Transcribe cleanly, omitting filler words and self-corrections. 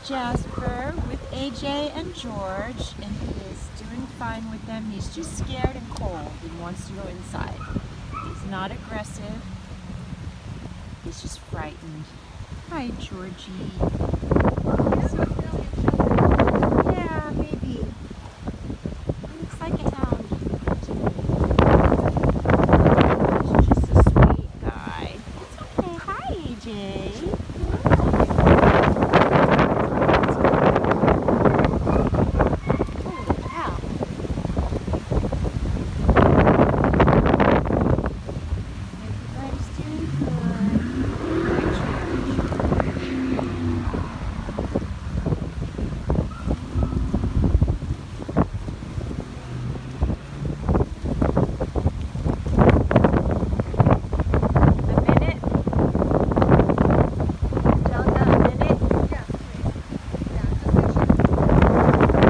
Jasper with AJ and George, and he is doing fine with them. He's just scared and cold and wants to go inside. He's not aggressive. He's just frightened. Hi, Georgie.